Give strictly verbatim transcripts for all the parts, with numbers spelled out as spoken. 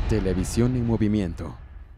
Televisión en movimiento.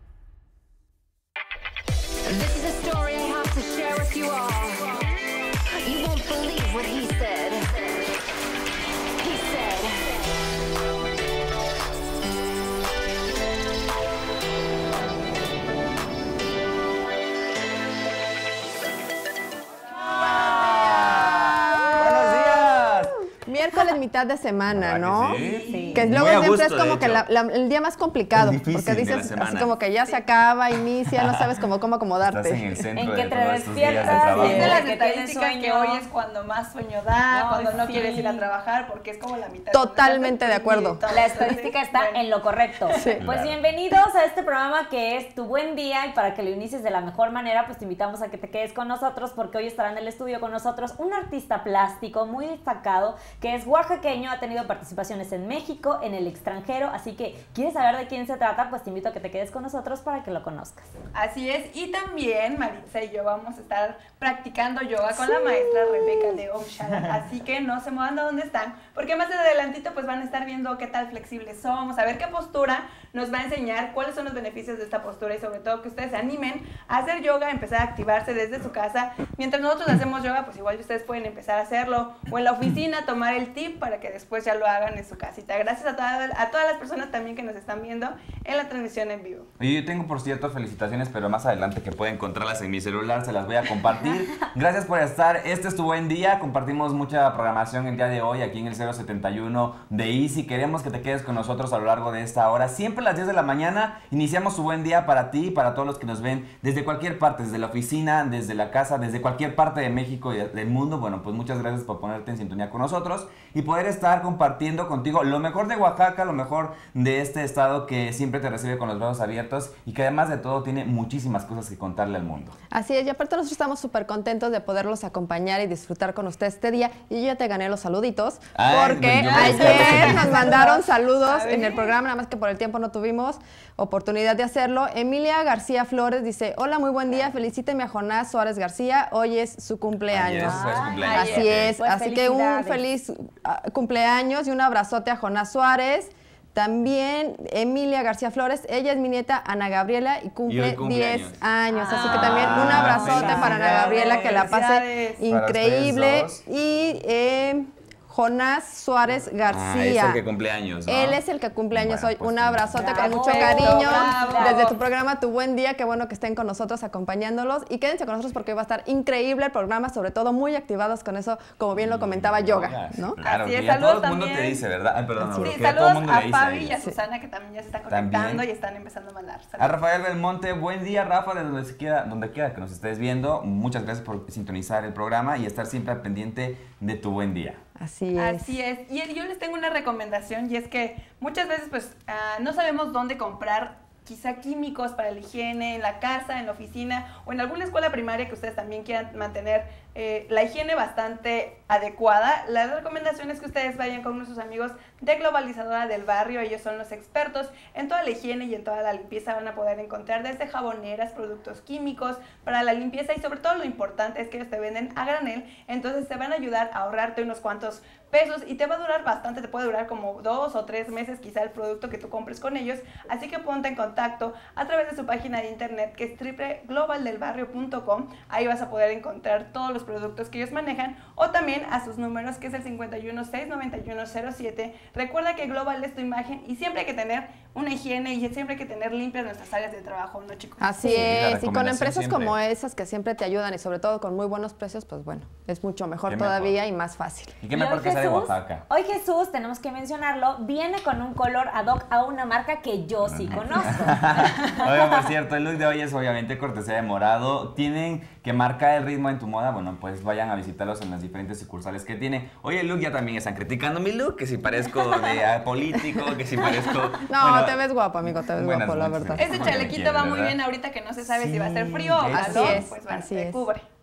Miércoles, mitad de semana, ¿no? Que sí? Sí. Que Muy luego a siempre gusto, es como de que hecho. la, la, el día más complicado. El difícil porque de la dices semana. así como que ya se acaba, inicia, no sabes cómo, cómo acomodarte. Estás en el centro En de que te todos estos días de despiertas, trabajo. sí. De las Que estadísticas tienes que sueño. hoy es cuando más sueño da, No, cuando no sí. quieres ir a trabajar, porque es como la mitad. Totalmente de de acuerdo. La estadística está en lo correcto. Sí. Pues Claro. bienvenidos a este programa que es Tu Buen Día, y para que lo inicies de la mejor manera, pues te invitamos a que te quedes con nosotros, porque hoy estará en el estudio con nosotros un artista plástico muy destacado que es oaxaqueño, ha tenido participaciones en México, en el extranjero, así que ¿quieres saber de quién se trata? Pues te invito a que te quedes con nosotros para que lo conozcas. Así es, y también Maritza y yo vamos a estar practicando yoga con la maestra Rebeca de Om Shala, así que no se muevan de donde están, porque más adelantito pues van a estar viendo qué tal flexibles somos, a ver qué postura nos va a enseñar, cuáles son los beneficios de esta postura y sobre todo que ustedes se animen a hacer yoga, empezar a activarse desde su casa. Mientras nosotros hacemos yoga, pues igual ustedes pueden empezar a hacerlo o en la oficina, tomar el tip para que después ya lo hagan en su casita. Gracias a, toda, a todas las personas también que nos están viendo en la transmisión en vivo. Oye, yo tengo, por cierto, felicitaciones, pero más adelante que pueden encontrarlas en mi celular, se las voy a compartir. Gracias por estar, este es Tu Buen Día, compartimos mucha programación el día de hoy aquí en el cero setenta y uno de Easy. Queremos que te quedes con nosotros a lo largo de esta hora. Siempre a las diez de la mañana iniciamos Tu Buen Día para ti y para todos los que nos ven desde cualquier parte, desde la oficina, desde la casa, desde cualquier parte de México y del mundo. Bueno, pues muchas gracias por ponerte en sintonía con nosotros y poder estar compartiendo contigo lo mejor de Oaxaca, lo mejor de este estado que siempre te recibe con los brazos abiertos y que además de todo tiene muchísimas cosas que contarle al mundo. Así es, y aparte nosotros estamos súper contentos de poderlos acompañar y disfrutar con ustedes este día. Y yo ya te gané los saluditos, Ay, porque yo me ayer nos mandaron saludos A ver. en el programa, nada más que por el tiempo no tuvimos oportunidad de hacerlo. Emilia García Flores dice, hola, muy buen día, felicíteme a Jonás Suárez García, hoy es su cumpleaños. Ayer fue su cumpleaños. Así Ok. es, Pues así que un felicidades. feliz ah, cumpleaños y un abrazote a Jonás Suárez. También Emilia García Flores, ella es mi nieta Ana Gabriela y Y cumple hoy cumpleaños. diez años. Así que Ah, también un abrazote para Ana Gabriela, que la pase felicidades. increíble. Para ustedes dos. Y eh, Jonás Suárez García. Ah, es el que cumpleaños, ¿no? Él es el que cumpleaños Bueno, hoy. pues, un abrazote con bravo, mucho cariño bravo. desde tu programa Tu Buen Día. Qué bueno que estén con nosotros acompañándolos. Y quédense con nosotros porque hoy va a estar increíble el programa, sobre todo muy activados con eso, como bien lo comentaba, yoga, ¿no? Claro, Así que es, ya todo saludos el mundo te también. dice, ¿verdad? Ay, perdón, Así Auro, Sí, que ya todo el saludos mundo le a dice Fabi y a ellos. Susana, que también ya se está También. conectando y están empezando a mandar A saludos. Rafael Belmonte, buen día, Rafa, de donde quiera, donde quiera que nos estés viendo. Muchas gracias por sintonizar el programa y estar siempre al pendiente de Tu Buen Día. Así es. Así es. Y yo les tengo una recomendación y es que muchas veces pues ah, no sabemos dónde comprar quizá químicos para la higiene en la casa, en la oficina o en alguna escuela primaria que ustedes también quieran mantener eh, la higiene bastante adecuada. La recomendación es que ustedes vayan con sus amigos de Globalizadora del Barrio. Ellos son los expertos en toda la higiene y en toda la limpieza. Van a poder encontrar desde jaboneras, productos químicos para la limpieza y sobre todo lo importante es que ellos te venden a granel, entonces te van a ayudar a ahorrarte unos cuantos pesos y te va a durar bastante, te puede durar como dos o tres meses quizá el producto que tú compres con ellos, así que ponte en contacto a través de su página de internet que es doble u doble u doble u punto global del barrio punto com. Ahí vas a poder encontrar todos los productos que ellos manejan o también a sus números que es el cincuenta y uno, seiscientos noventa y uno, cero siete. Recuerda que Global es tu imagen y siempre hay que tener una higiene y siempre hay que tener limpias nuestras áreas de trabajo, ¿no, chicos? Así Sí, la es, y con recomendación empresas siempre. como esas que siempre te ayudan y sobre todo con muy buenos precios, pues bueno, es mucho mejor Qué todavía mejor. y más fácil. Y qué Y mejor hoy que sea de Jesús- Oaxaca. Hoy Jesús, tenemos que mencionarlo, viene con un color ad hoc a una marca que yo sí conozco. Oiga, por cierto, el look de hoy es obviamente cortesía de Morado. Tienen que marcar el ritmo en tu moda. Bueno, pues vayan a visitarlos en las diferentes sucursales que tienen. Hoy el look ya también están criticando mi look, que si parezco de ah, político, que si parezco... No, bueno, te ves guapo, amigo, te ves buenas guapo, la noches. verdad. Este Como chalequito quiera, va muy ¿verdad? bien ahorita que no se sabe Sí, si va a ser frío o así calor, es, pues bueno, así te es. cubre.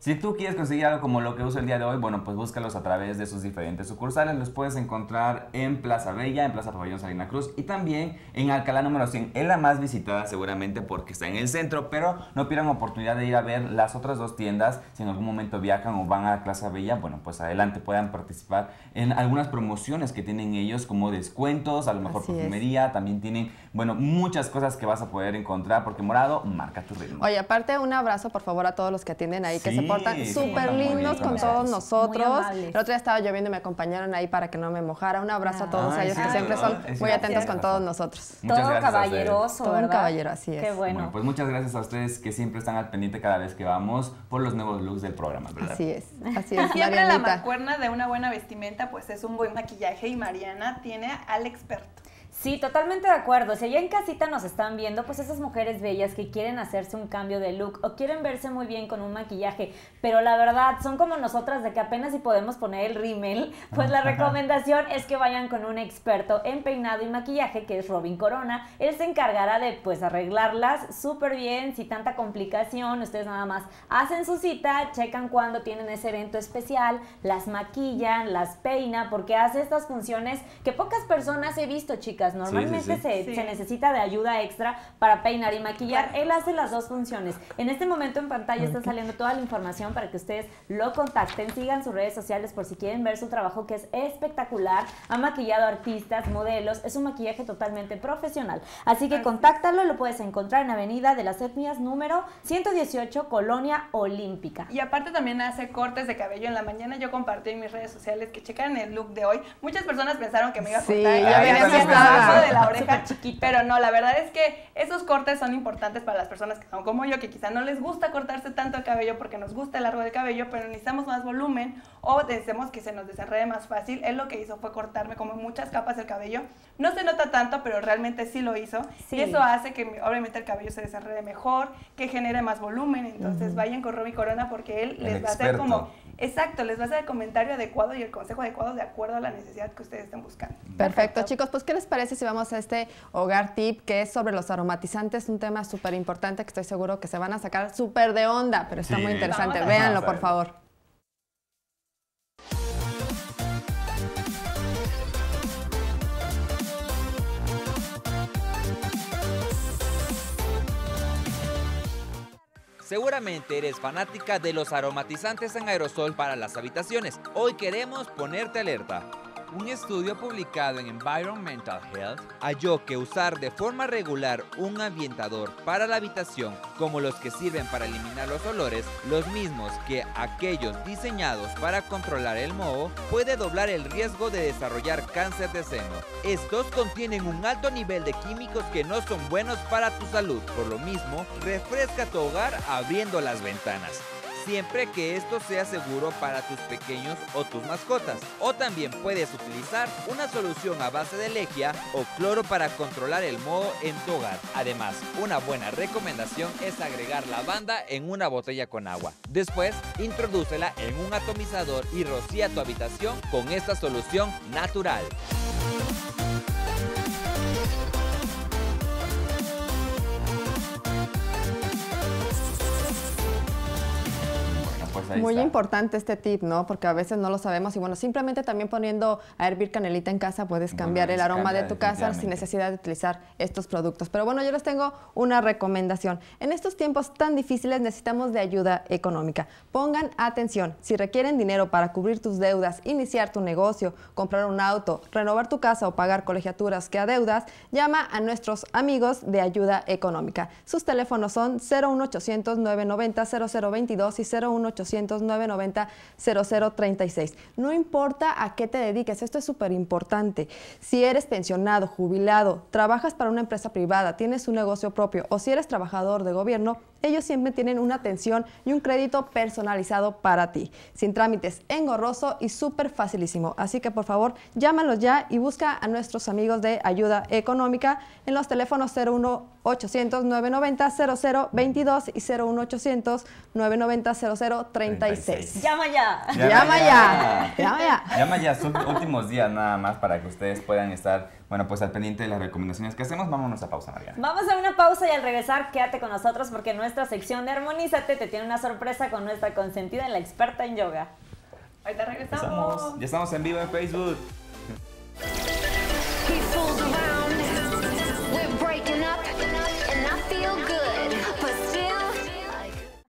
Si tú quieres conseguir algo como lo que uso el día de hoy, bueno, pues búscalos a través de sus diferentes sucursales. Los puedes encontrar en Plaza Bella, en Plaza Pabellón Salina Cruz y también en Alcalá número cien. Es la más visitada seguramente porque está en el centro, pero no pierdan oportunidad de ir a ver las otras dos tiendas. Si en algún momento viajan o van a Plaza Bella, bueno, pues adelante puedan participar en algunas promociones que tienen ellos, como descuentos, a lo mejor Así perfumería. También tienen, bueno, muchas cosas que vas a poder encontrar porque Morado marca tu ritmo. Oye, aparte un abrazo por favor a todos los que atienden ahí, que Sí, se portan se súper portan muy bien lindos con con todos nosotros. nosotros. Muy amables. El otro día estaba lloviendo y me acompañaron ahí para que no me mojara. Un abrazo a todos Ay, ellos sí, que siempre ¿verdad? son Es muy cierto. atentos con todos nosotros. Muchas Todo gracias a ustedes. caballeroso, Todo un ¿verdad? caballero, así es. Qué bueno. Bueno, pues muchas gracias a ustedes que siempre están al pendiente cada vez que vamos por los nuevos looks del programa, ¿verdad? Así es, así es, Siempre la Marianita. mancuerna de una buena vestimenta pues es un buen maquillaje y Mariana tiene al experto. Sí, totalmente de acuerdo. Si allá en casita nos están viendo, pues esas mujeres bellas que quieren hacerse un cambio de look o quieren verse muy bien con un maquillaje, pero la verdad son como nosotras de que apenas si podemos poner el rímel, pues la recomendación es que vayan con un experto en peinado y maquillaje, que es Robin Corona. Él se encargará de pues arreglarlas súper bien, sin tanta complicación. Ustedes nada más hacen su cita, checan cuándo tienen ese evento especial, las maquillan, las peina, porque hace estas funciones que pocas personas he visto, chicas. Normalmente sí, sí. Se, Sí. se necesita de ayuda extra para peinar y maquillar. Él hace las dos funciones. En este momento en pantalla está saliendo toda la información para que ustedes lo contacten, sigan sus redes sociales por si quieren ver su trabajo, que es espectacular. Ha maquillado artistas, modelos, es un maquillaje totalmente profesional. Así que Así. contáctalo, lo puedes encontrar en Avenida de las Etnias número ciento dieciocho, Colonia Olímpica. Y aparte también hace cortes de cabello. En la mañana yo compartí en mis redes sociales que checaran el look de hoy. Muchas personas pensaron que me iba a Sí, cortar ya el venía cabello asustada. abajo de la oreja, Súper chiquito. pero no, la verdad es que esos cortes son importantes para las personas que son como yo, que quizá no les gusta cortarse tanto el cabello porque nos gusta el largo del cabello, pero necesitamos más volumen o deseamos que se nos desenrede más fácil. Él lo que hizo fue cortarme como muchas capas del cabello. No se nota tanto, pero realmente sí lo hizo. Sí. Y eso hace que obviamente el cabello se desenrede mejor, que genere más volumen. Entonces vayan con Robin Corona porque él El les va a hacer experto. como... Exacto, les va a hacer el comentario adecuado y el consejo adecuado de acuerdo a la necesidad que ustedes estén buscando. Perfecto, chicos, pues ¿qué les parece si vamos a este hogar tip que es sobre los aromatizantes? Un tema súper importante que estoy seguro que se van a sacar súper de onda, pero está Sí. muy interesante. Vamos a- Véanlo, vamos a por ver. favor. Seguramente eres fanática de los aromatizantes en aerosol para las habitaciones. Hoy queremos ponerte alerta. Un estudio publicado en Environmental Health halló que usar de forma regular un ambientador para la habitación, como los que sirven para eliminar los olores, los mismos que aquellos diseñados para controlar el moho, puede doblar el riesgo de desarrollar cáncer de seno. Estos contienen un alto nivel de químicos que no son buenos para tu salud. Por lo mismo, refresca tu hogar abriendo las ventanas, siempre que esto sea seguro para tus pequeños o tus mascotas. O también puedes utilizar una solución a base de lejía o cloro para controlar el moho en tu hogar. Además, una buena recomendación es agregar lavanda en una botella con agua. Después, introdúcela en un atomizador y rocía tu habitación con esta solución natural. Pues ahí Muy está. importante este tip, ¿no? Porque a veces no lo sabemos y bueno, simplemente también poniendo a hervir canelita en casa puedes Bueno, cambiar el les aroma cambia de tu casa sin definitivamente. necesidad de utilizar estos productos. Pero bueno, yo les tengo una recomendación. En estos tiempos tan difíciles necesitamos de ayuda económica. Pongan atención. Si requieren dinero para cubrir tus deudas, iniciar tu negocio, comprar un auto, renovar tu casa o pagar colegiaturas que adeudas, llama a nuestros amigos de ayuda económica. Sus teléfonos son cero uno ochocientos, nueve noventa, cero cero veintidós y cero uno ochocientos, nueve noventa, cero cero treinta y seis. No importa a qué te dediques, esto es súper importante. Si eres pensionado, jubilado, trabajas para una empresa privada, tienes un negocio propio o si eres trabajador de gobierno, ellos siempre tienen una atención y un crédito personalizado para ti, sin trámites, engorroso y súper facilísimo. Así que por favor, llámalos ya y busca a nuestros amigos de ayuda económica en los teléfonos cero uno ochocientos, nueve noventa, cero cero veintidós y cero uno ochocientos, nueve noventa, cero cero treinta y seis. ¡Llama ya! Llama ya, llama ya. Llama ya, son últimos días nada más para que ustedes puedan estar, bueno, pues al pendiente de las recomendaciones que hacemos. Vámonos a pausa, Mariana. Vamos a una pausa y al regresar quédate con nosotros porque nuestra sección de Armonízate te tiene una sorpresa con nuestra consentida, la experta en yoga. Ahorita regresamos. Empezamos. Ya estamos en vivo en Facebook.